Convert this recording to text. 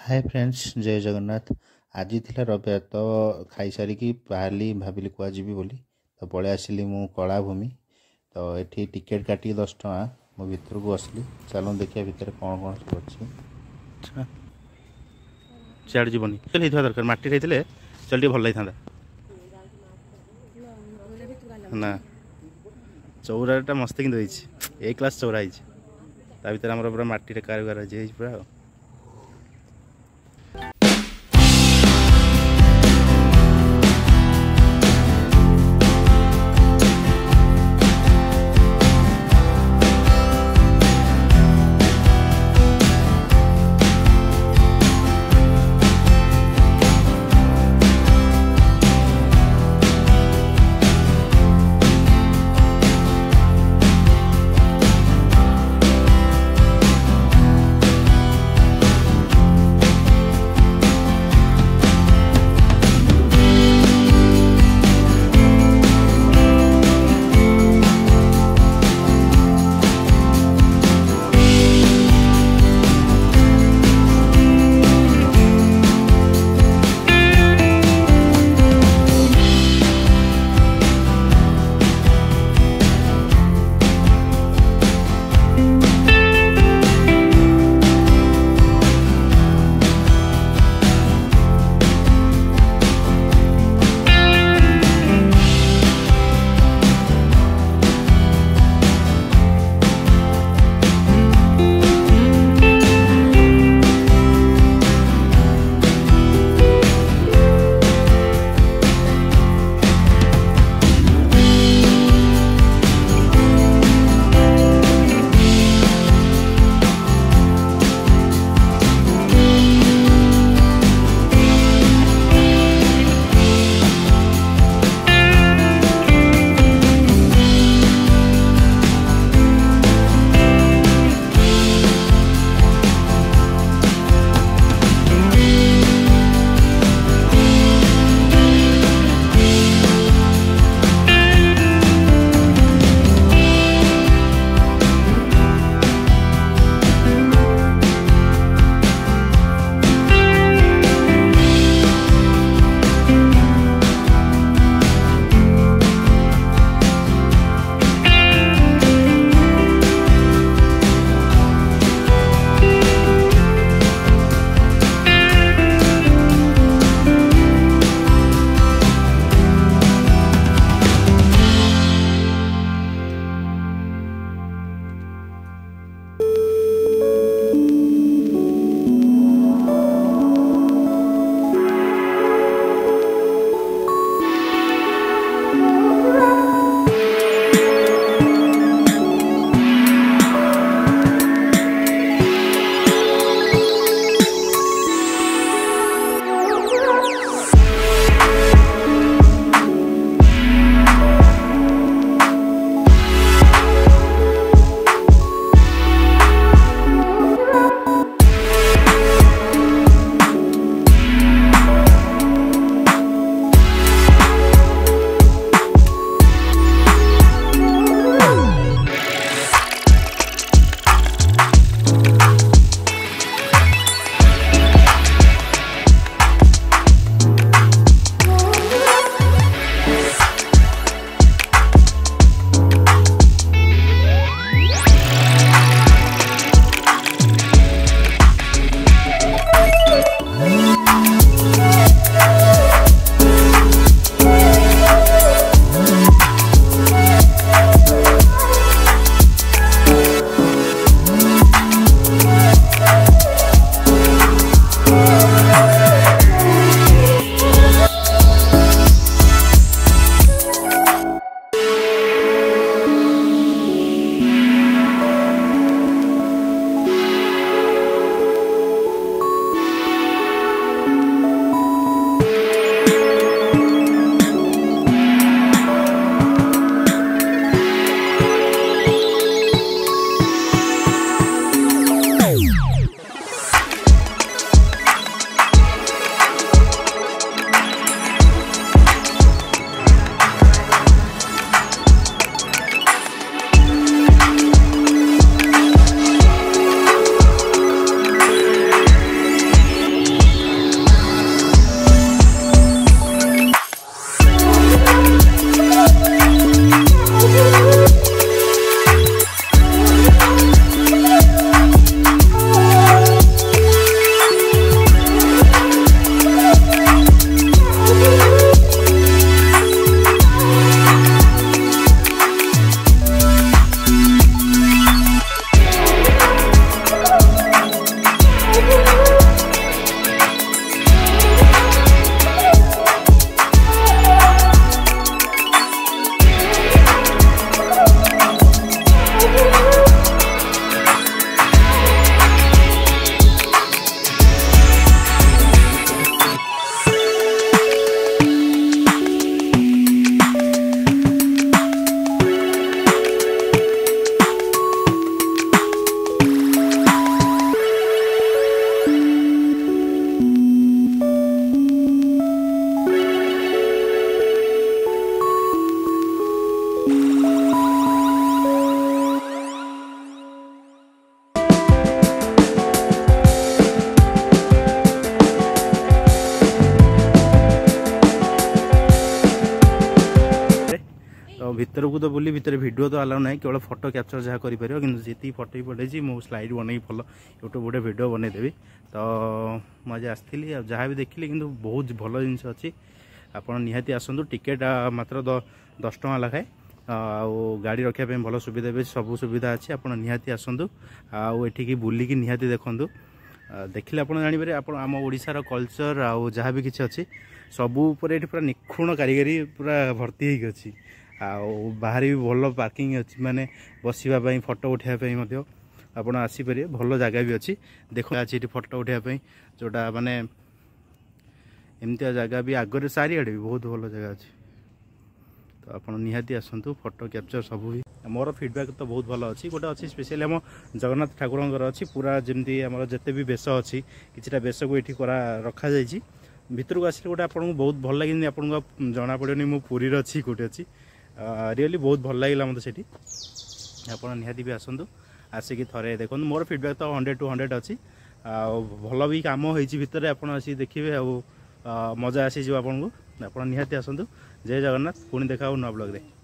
Hi friends, जय जगन्नाथ। आज थिला रविवार तो खाई सारिकी बाहरली भाविली कुआ जीवी बोली तो पळे आसिली मु कलाभूमि। तो एठी टिकेट काटी 10 टଙ୍କା मो भितर को असली। चलो देखिए भितर कौन कौन सब अच्छी। अच्छा सियाड़ जीवनी चल हिथवा दरकार माटी रहितले चल भल लगी था ना। चौराटा मस्त कि ए क्लास चौरा ता भीतर आमर पूरा माटी कारोबार पूरा। भितर को तो बुली भितर वीडियो तो अलाउ ना केवल फोटो कैप्चर जहाँ कर जी फोटो ही पठे मु स्लाइड बन फल यूट्यूब गोटे वीडियो बनईदेवी तो मुझे आसती जहाँ भी देखिली कि बहुत भल जिन अच्छी आप निहाती आसतु टिकेट मात्र 10 टଙ୍କା लखाए गाड़ी रखापी भल सुविधा भी सब सुविधा अच्छी आप निहाती आसतु आठिकी बुलिकी निहाती देखूँ देखिले आप जानवर आप आम ओडिशार कल्चर आउ जहाँ भी किसी अच्छी सबू ये पूरा निखुण कारीगरी पूरा भर्ती होगी बाहर भी भल पार्किंग अच्छी माने बसवाई फोटो उठाई आप आसीपर भल जगह भी अच्छी देख अच्छी फोटो उठाई जोटा माने एमती जगह भी आगे चारिआडे भी बहुत भल जगह अच्छी तो आप निहाती आसतु फोटो कैप्चर सब भी मोर फीडबैक तो बहुत भल अच्छी गोटे अच्छी स्पेशली आम जगन्नाथ ठाकुर अच्छी पूरा जमी आम जिते भी बेश अच्छी किसी बेश को ये रखा जाइए भितर को आसिले गोटे आपको बहुत भल लगे आपको जना पड़ोनी मु पुरी अच्छी कौटे अच्छी रियली बहुत भल लगे मत से आप निहाती भी आसतु आसिक थे देखो मोर फीडबैक तो 100 to 100 अच्छी भल भी कम होतर आप देखिए मजा आसीज आपको आप निहाती आसतु जय जगन्नाथ पुणी देखा नुआ ब्लॉग रे।